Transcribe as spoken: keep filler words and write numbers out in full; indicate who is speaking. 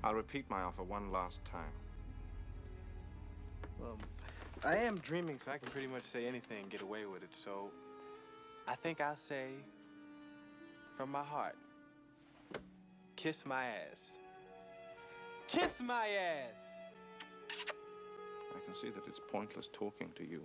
Speaker 1: I'll repeat my offer one last time.
Speaker 2: Well, I am dreaming, so I can pretty much say anything and get away with it. So I think I'll say, from my heart, kiss my ass. Kiss my ass!
Speaker 1: I can see that it's pointless talking to you.